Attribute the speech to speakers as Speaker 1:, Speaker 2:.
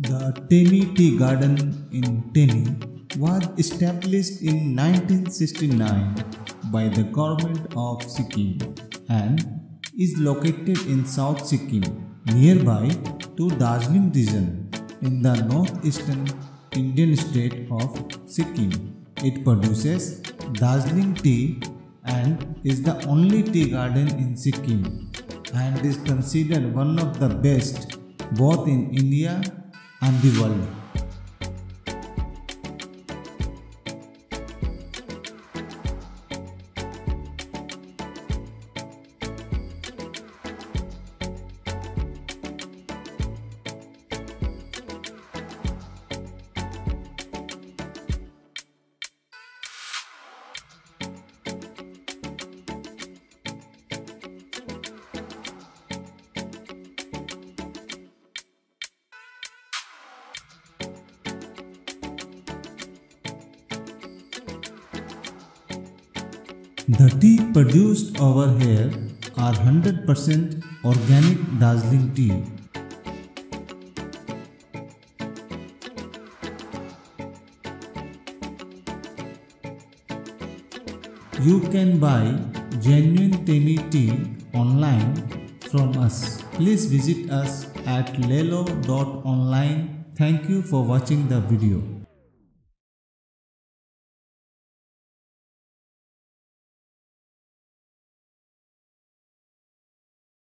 Speaker 1: The Temi Tea Garden in Temi was established in 1969 by the Government of Sikkim and is located in South Sikkim, nearby to Darjeeling region in the northeastern Indian state of Sikkim. It produces Darjeeling tea and is the only tea garden in Sikkim and is considered one of the best both in India and the world. The tea produced over here are 100% organic Darjeeling tea. You can buy genuine Temi tea online from us. Please visit us at lelow.online. Thank you for watching the video.